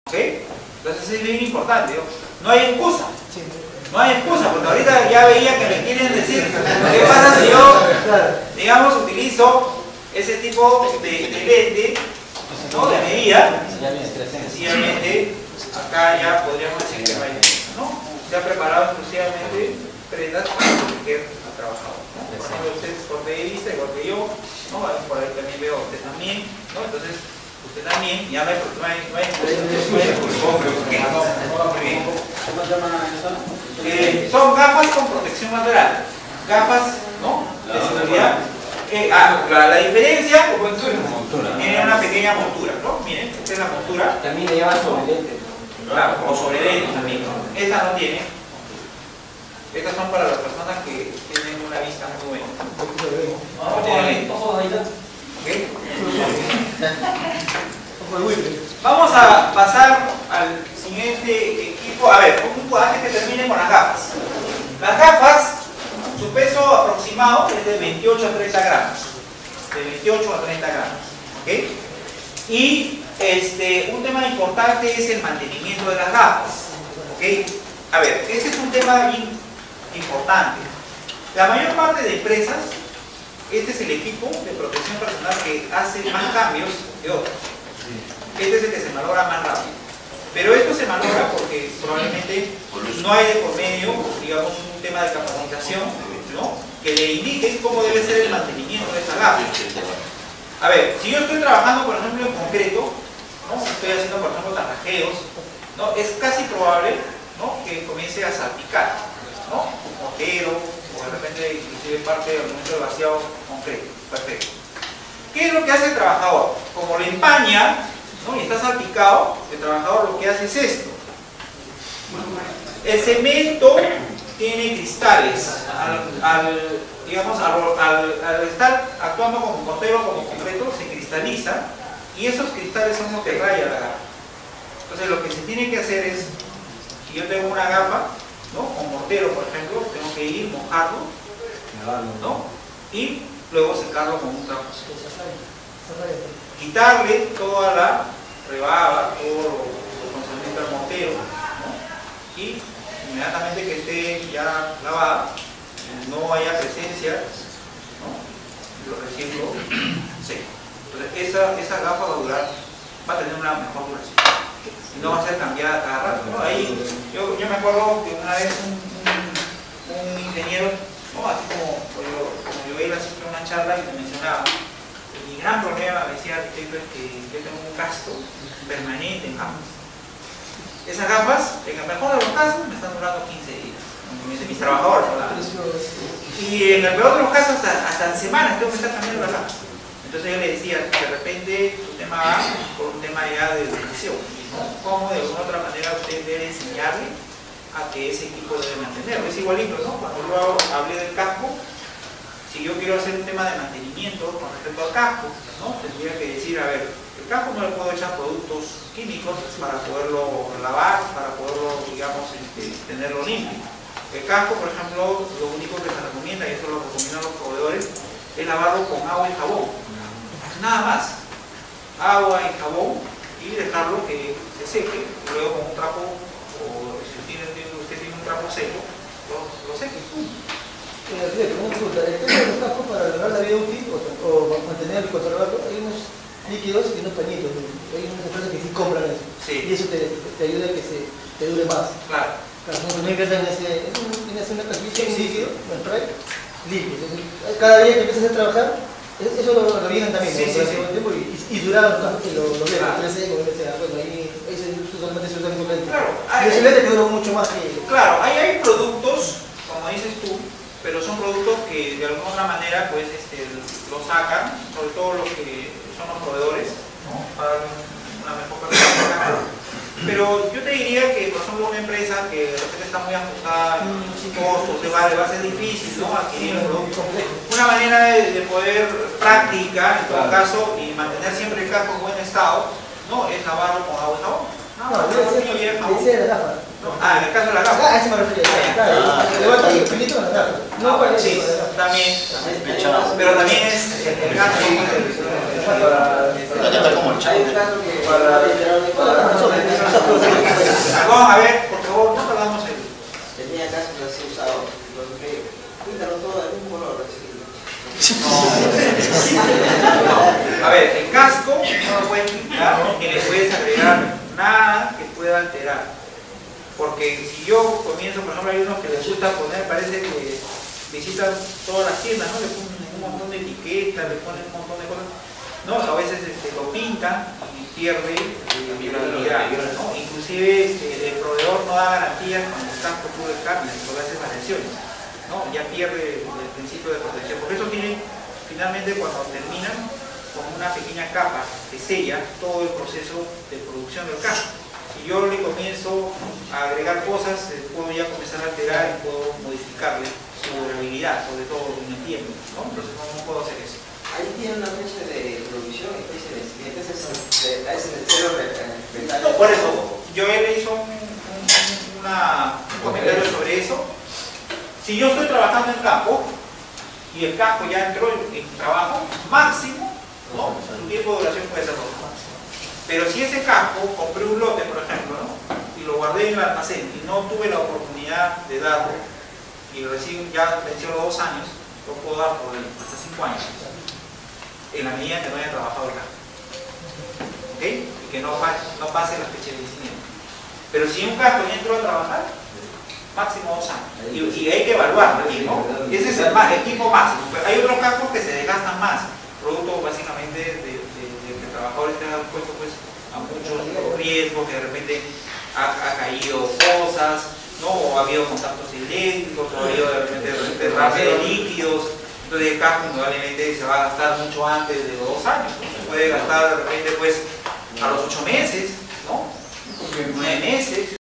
¿Ok? Entonces es bien importante, ¿no? No hay excusa. No hay excusa, porque ahorita ya veía que me quieren decir ¿qué pasa si yo, digamos, utilizo ese tipo de lente, ¿no? De medida? Sencillamente, acá ya podríamos decir que no hay excusa, ¿no? Se ha preparado exclusivamente prendas para proteger al trabajador, ¿no? Por ejemplo, usted es corte de vista, igual que yo, ¿no? Por ahí también veo a usted también, ¿no? Entonces, usted también, ya no hay excusa. Son gafas con protección lateral, gafas, ¿no? De seguridad. La diferencia tiene una pequeña montura, ¿no? Miren, esta es la montura. También le llaman sobre lente. Claro, o sobre lente también, ¿no? Esta no tiene. Estas son para las personas que tienen una vista muy buena. No tiene lente. Vamos a pasar al siguiente equipo. A ver, antes que termine con las gafas. Las gafas, su peso aproximado es de 28 a 30 gramos. De 28 a 30 gramos. ¿Ok? Y un tema importante es el mantenimiento de las gafas. ¿Ok? A ver, este es un tema bien importante. La mayor parte de empresas, este es el equipo de protección personal que hace más cambios que otros. Este es el que se malogra más rápido. Pero esto se malogra porque probablemente no hay de por medio, digamos, un tema de capacitación, ¿no? Que le indique cómo debe ser el mantenimiento de esa gafa. A ver, si yo estoy trabajando, por ejemplo, en concreto, ¿no? Estoy haciendo, por ejemplo, tarrajeos, ¿no? Es casi probable, ¿no? Que comience a salpicar, ¿no? Mortero, o de repente inclusive parte del momento de vaciado concreto. Perfecto. ¿Qué es lo que hace el trabajador? Como lo empaña, ¿no? Y está salpicado, el trabajador lo que hace es esto. El cemento tiene cristales. Al estar actuando como mortero, como concreto, se cristaliza y esos cristales son los que rayan la gafa. Entonces lo que se tiene que hacer es, si yo tengo una gafa, ¿no? Con mortero, por ejemplo, tengo que ir, mojarlo, ¿no? Y luego secarlo con un trapo. Quitarle toda la rebaba, todo lo concerniente al mortero, ¿no? Y inmediatamente que esté ya lavada, no haya presencia, ¿no? Lo reciclo seco. Entonces esa gafa va a tener una mejor duración y no va a ser cambiada cada rato, ¿no? Ahí yo me acuerdo que una vez un ingeniero, ¿no? Así como yo iba a asistir a una charla y me mencionaba, mi gran problema, me decía arquitecto, es que yo tengo un gasto permanente en gafas. Esas gafas, en el mejor de los casos, me están durando 15 días. Mis trabajadores, ¿verdad? Y en el peor de los casos, hasta semanas tengo que estar cambiando la gafa. Entonces yo le decía, de repente tu tema va por un tema ya de educación, ¿no? Cómo de alguna otra manera usted debe enseñarle a que ese equipo debe mantenerlo. Es igualito, ¿no? Cuando yo hablé del casco, si yo quiero hacer un tema de mantenimiento con respecto al casco, ¿no? Tendría que decir, a ver, el casco no le puedo echar productos químicos para poderlo lavar, para poderlo, digamos, tenerlo limpio. El casco, por ejemplo, lo único que se recomienda, y eso lo recomiendan los proveedores, es lavarlo con agua y jabón. Nada más. Agua y jabón y dejarlo que se seque, y luego con un trapo, o si usted tiene un trapo seco, lo seque. Una pregunta, el tema de los cascos para alargar la vida útil o mantenerlo y conservarlo, hay unos líquidos y unos pañitos. Hay unas empresas que sí compran eso. Sí. Y eso te ayuda a que te dure más. Claro. También invierten en una cajita, un líquido, un spray, limpio. Cada día que empiezas a trabajar, eso lo revientan también. Sí, sí, sí. Y duran los cascos que lo ven, claro. 3 seco, bueno, ahí solamente se usa un lente. Claro. Y ese lente te dura mucho más que... Claro, hay productos, como dices tú, pero son productos que de alguna otra manera pues lo sacan, sobre todo los que son los proveedores, ¿no? Para una mejor calidad. Pero yo te diría que, por ejemplo, una empresa que de repente está muy ajustada en costos, va a ser difícil, ¿no? Adquirir un producto. Una manera de poder práctica, en todo caso, y mantener siempre el casco en buen estado, ¿no? Es lavarlo con agua y jabón. Decía la gafa. En el caso de la gafa. A eso me refería. Claro, levanta ahí el pelito con la gafa. No, sí, también. Pero también es el caso como el chavo. Vamos a ver, por favor, no perdamos el... Tenía cascos así usados, píntalo todo del mismo color, así. No. A ver, el casco no lo puedes pintar ni le puedes agregar nada que pueda alterar. Porque si yo comienzo, por ejemplo, hay unos que les gusta poner, parece que visitan todas las tiendas, ¿no? Le ponen un montón de etiquetas, le ponen un montón de cosas. No, a veces lo pintan y pierde viabilidad, ¿no? Inclusive el proveedor no da garantías cuando el casco puro de carne, solo hace variaciones, ¿no? Ya pierde el principio de protección. Por eso tienen, finalmente, cuando terminan, con una pequeña capa que sella todo el proceso de producción del casco. Si yo le comienzo a agregar cosas, puedo ya comenzar a alterar y puedo modificarle su durabilidad, sobre todo en el tiempo, ¿no? Entonces no puedo hacer eso. Ahí tiene una fecha de producción y fecha de vencimiento, es el cero respetable. No, por eso, yo le hizo un comentario sobre eso. Si yo estoy trabajando en campo y el casco ya entró en trabajo, máximo, ¿no? Su tiempo de duración puede ser 2 años. Pero si ese casco, compré un lote, por ejemplo, ¿no? Y lo guardé en el almacén y no tuve la oportunidad de darlo, y recién ya venció los 2 años, lo puedo dar por hasta 5 años, en la medida que no haya trabajado el casco. ¿Ok? Y que no pase la fecha de vencimiento. Pero si un casco ya entró a trabajar, máximo 2 años. Y hay que evaluarlo aquí, ¿no? Ese es el tipo máximo. Pero hay otros cascos que se desgastan más, producto básicamente de que el trabajador esté expuesto pues, a muchos riesgos, que de repente ha caído cosas, ¿no? O ha habido contactos eléctricos, o ha habido de repente derrame de líquidos. Entonces el casco indudablemente se va a gastar mucho antes de los 2 años, ¿no? Se puede gastar de repente pues a los 8 meses, ¿no? 9